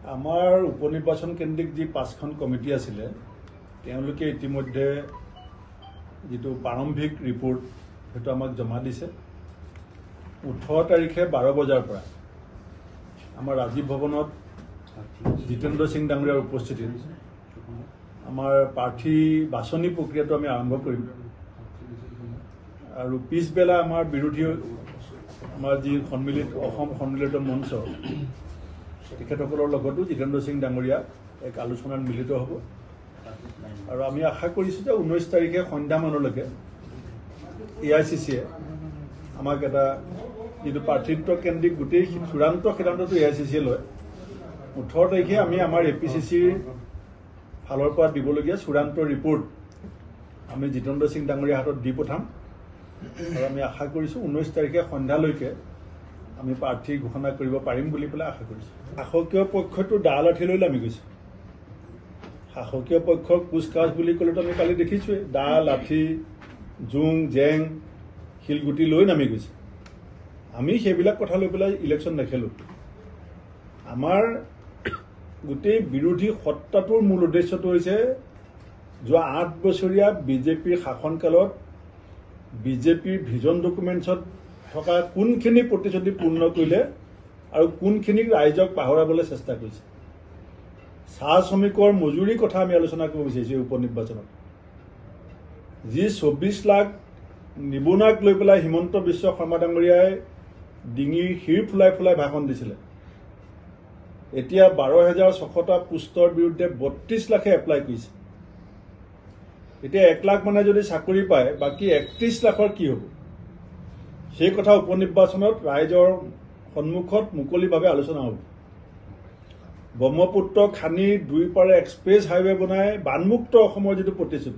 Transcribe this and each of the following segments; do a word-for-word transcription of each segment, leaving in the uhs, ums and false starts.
আমাৰ উপনিৰ্বাচন কেন্দ্ৰিক যি পাঁচখন কমিটি আছিলে তেওঁলোকে ইতিমধ্যে যেটো প্ৰাৰম্ভিক ৰিপোৰ্ট হেতু আমাক জমা দিছে ওঠৰ তাৰিখে বাৰ বজাৰ পৰা আমাৰ ৰাজীৱ ভৱনত জিতেন্দ্ৰ সিং ডাঙৰীয়াৰ উপস্থিতিত আমাৰ প্ৰাৰ্থী বাছনি প্ৰক্ৰিয়াটো আমি আৰম্ভ কৰিম আৰু পিছবেলা আমাৰ বিৰোধী আমাৰ যি সন্মিলিত অসম সন্মিলিত মঞ্চ তেখেতসকলৰ লগতো জিতেন্দ্ৰ সিং ডাঙৰীয়া এক আলোচনাত মিলিত হ'ব আৰু আমি আশা কৰিছো যে ঊনৈশ তাৰিখে সন্ধ্যা মানলৈকে এ আই চি চিয়ে আমাক এটা যিটো প্ৰাৰ্থিত্ব কেন্দ্ৰিক গোটেই চূড়ান্ত সিদ্ধান্তটো এ আই চি চিয়ে লয় ওঠৰ তাৰিখে আমি আমাৰ এ পি চি চিৰ ফালৰ পৰা দিবলগীয়া চূড়ান্ত ৰিপৰ্ট আমি জিতেন্দ্ৰ সিং ডাঙৰীয়াৰ হাতত দি পঠাম আৰু আমি আশা কৰিছো ঊনৈশ তাৰিখে সন্ধ্যালৈকে আমি প্ৰাৰ্থী ঘোষণা কৰিব পাৰিম বুলি পেলাই আশা কৰিছো শাসকীয় পক্ষটো দা লাঠি লৈ নামি গৈছে শাসকীয় পক্ষৰ কুচকাচ বুলি ক'লেতো আমি কালি দেখিছোৱে দা লাঠি জুং জেং শিলগুটি লৈ নামি গৈছে আমি সেইবিলাক কথা লৈ পেলাই ইলেকশ্যন নেখেলো আমাৰ গোটেই বিৰোধী সত্তাটোৰ মূল উদ্দেশ্যটো হৈছে যোৱা আঠ বছৰীয়া বিজেপিৰ শাসনকালত বিজেপিৰ ভিজন ডকুমেণ্টছত থকা কোনখিনি প্ৰতিশ্ৰুতি পূৰ্ণ কৰিলে আৰু কোনখিনিক ৰাইজক পাহৰাবলৈ চেষ্টা কৰিছে চাহ শ্ৰমিকৰ মজুৰিৰ কথা আমি আলোচনা কৰিব বিচাৰিছোঁ উপনিৰ্বাচনত যি চৌব্বিছ লাখ নিবনুৱাক লৈ পেলাই হিমন্ত বিশ্ব শৰ্মা ডাঙৰীয়াই ডিঙিৰ শিৰ ফুলাই ফুলাই ভাষণ দিছিলে এতিয়া বাৰ হাজাৰ ছশটা পোষ্টৰ বিৰুদ্ধে বত্ৰিছ লাখে এপ্লাই কৰিছে এতিয়া এক লাখ মানে যদি চাকৰি পায় বাকী একত্ৰিছ লাখৰ কি হ'ব সেই কথা উপনিৰ্বাচনত ৰাইজৰ সন্মুখত মুকলিভাৱে আলোচনা হ'ব ব্ৰহ্মপুত্ৰ খানি দুই পাৰে এক্সপ্ৰেছ হাইৱে বনাই বানমুক্ত অসমৰ যিটো প্ৰতিশ্ৰুতি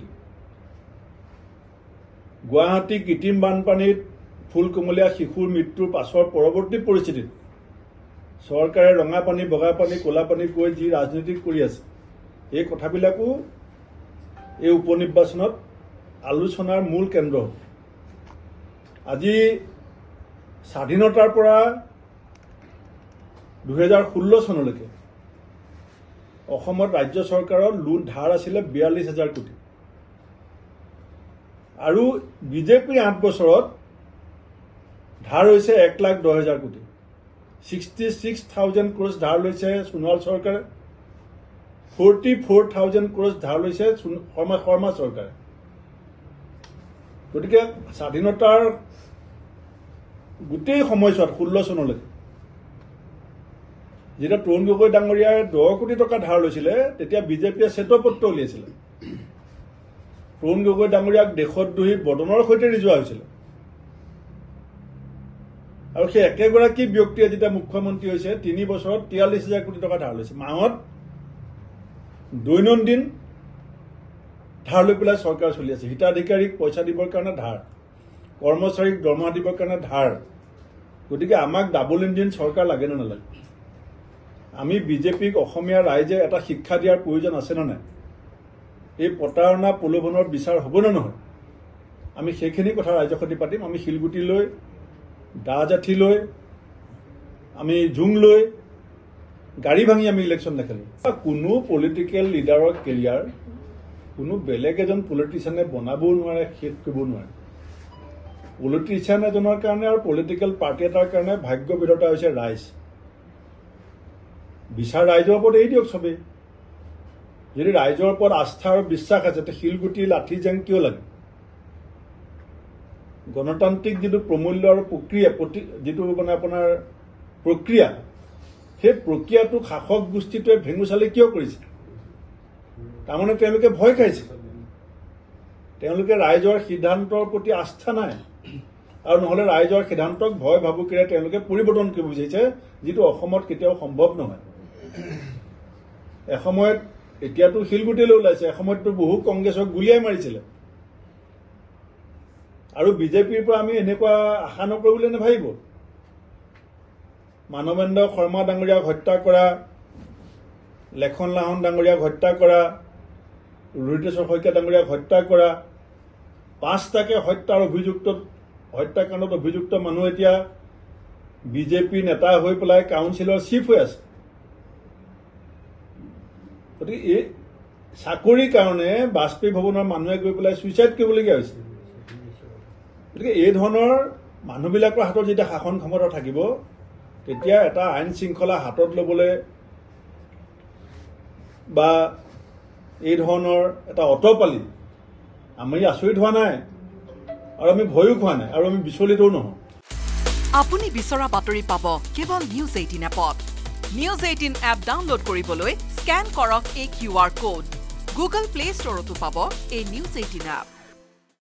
গুৱাহাটী কৃত্ৰিম বানপানীত ফুলকুমলীয়া শিশুৰ মৃত্যুৰ পাছৰ পৰৱৰ্তী পৰিস্থিতিত চৰকাৰে ৰঙা পানী বগা পানী ক'লা পানী কৈ যি ৰাজনীতি কৰি আছে এই কথাবিলাকো এই উপনিৰ্বাচনত আলোচনাৰ মূল কেন্দ্ৰ হ'ব আজি স্বাধীনতাৰ পৰা দুহেজাৰ ষোল্ল চনলৈকে অসমত ৰাজ্য চৰকাৰৰ লুট ধাৰ আছিলে বিয়াল্লিছ হাজাৰ কোটি আৰু বিজেপিৰ আঠ বছৰত ধাৰ হৈছে এক লাখ দহ হাজাৰ কোটি ছিক্সটি ছিক্স থাউজেণ্ড ক্ৰ'ৰ্ছ ধাৰ লৈছে সোণোৱাল চৰকাৰে ফৰ্টি ফ'ৰ থাউজেণ্ড ক্ৰ'ৰ্ছ ধাৰ লৈছে শৰ্মা শৰ্মা চৰকাৰে গতিকে স্বাধীনতাৰ গোটেই সময়ছোৱাত ষোল্ল চনলৈকে যেতিয়া তৰুণ গগৈ ডাঙৰীয়াই দহ কোটি টকা ধাৰ লৈছিলে তেতিয়া বিজেপিয়ে শ্বেতপত্ৰ উলিয়াইছিলে তৰুণ গগৈ ডাঙৰীয়াক দেশত দহি বদনৰ সৈতে ৰিজোৱা হৈছিলে আৰু সেই একেগৰাকী ব্যক্তিয়ে যেতিয়া মুখ্যমন্ত্ৰী হৈছে তিনি বছৰত তিয়াল্লিছ হাজাৰ কোটি টকা ধাৰ লৈছে মাহত দৈনন্দিন ধাৰ লৈ পেলাই চৰকাৰ চলি আছে হিতাধিকাৰীক পইচা দিবৰ কাৰণে ধাৰ কৰ্মচাৰীক দৰমহা দিবৰ কাৰণে ধাৰ গতিকে আমাক ডাবল ইঞ্জিন চৰকাৰ লাগে নে নালাগে আমি বিজেপিক অসমীয়া ৰাইজে এটা শিক্ষা দিয়াৰ প্ৰয়োজন আছে নে নাই এই প্ৰতাৰণা প্ৰলোভনৰ বিচাৰ হ'ব নে নহয় আমি সেইখিনি কথা ৰাইজৰ সৈতে পাতিম আমি শিলগুটি লৈ দা জাঠি লৈ আমি জুং লৈ গাড়ী ভাঙি আমি ইলেকশ্যন নেখেলোঁ কোনো পলিটিকেল লিডাৰৰ কেৰিয়াৰ কোনো বেলেগ এজন পলিটিচিয়ানে বনাবও নোৱাৰে শেষ কৰিব নোৱাৰে পলিটিচিয়ান এজনৰ কাৰণে আৰু পলিটিকেল পাৰ্টি এটাৰ কাৰণে ভাগ্য বিধাতা হৈছে ৰাইজ বিচাৰ ৰাইজৰ ওপৰত এৰি দিয়ক চবেই যদি ৰাইজৰ ওপৰত আস্থা আৰু বিশ্বাস আছে তেতিয়া শিলগুটি লাঠি জেং কিয় লাগে গণতান্ত্ৰিক যিটো প্ৰমূল্য আৰু প্ৰক্ৰিয়া যিটো মানে আপোনাৰ প্ৰক্ৰিয়া সেই প্ৰক্ৰিয়াটোক শাসক গোষ্ঠীটোৱে ভেঙুচালি কিয় কৰিছে তাৰমানে তেওঁলোকে ভয় খাইছে তেওঁলোকে ৰাইজৰ সিদ্ধান্তৰ প্ৰতি আস্থা নাই আৰু নহ'লে ৰাইজৰ সিদ্ধান্তক ভয় ভাবুকিৰে তেওঁলোকে পৰিৱৰ্তন কৰিব বিচাৰিছে যিটো অসমত কেতিয়াও সম্ভৱ নহয় এসময়ত এতিয়াতো শিলগুটিলৈ ওলাইছে এসময়ততো বহু কংগ্ৰেছক গুলিয়াই মাৰিছিলে আৰু বিজেপিৰ পৰা আমি এনেকুৱা আশা নকৰোঁ বুলি নাভাবিব মানৱেন্দ্ৰ শৰ্মা ডাঙৰীয়াক হত্যা কৰা লেখন লাহন ডাঙৰীয়াক হত্যা কৰা ৰুহিতেশ্বৰ শইকীয়া ডাঙৰীয়াক হত্যা কৰা পাঁচটাকে হত্যাৰ অভিযুক্ত হত্যাকাণ্ডত অভিযুক্ত মানুহ এতিয়া বিজেপি নেতা হৈ পেলাই কাউন্সিলৰ চিফ হৈ আছে গতিকে এই চাকৰিৰ কাৰণে বাজপেয়ী ভৱনৰ মানুহে গৈ পেলাই ছুইচাইড কৰিবলগীয়া হৈছে গতিকে এই ধৰণৰ মানুহবিলাকৰ হাতত যেতিয়া শাসন ক্ষমতা থাকিব তেতিয়া এটা আইন শৃংখলা হাতত ল'বলৈ বা এই ধৰণৰ এটা অটপালি আমি আচৰিত হোৱা নাই আৰু আমি ভয়ো খোৱা নাই আৰু আমি বিচলিতও নহওঁ আপুনি বিচৰা বাতৰি পাব কেৱল নিউজ এইটিন এপত নিউজ এইটিন এপ ডাউনলোড কৰিবলৈ স্ক্যান কৰক এই Q R code Google play ষ্টৰতো পাব এই নিউজ এইটিন এপ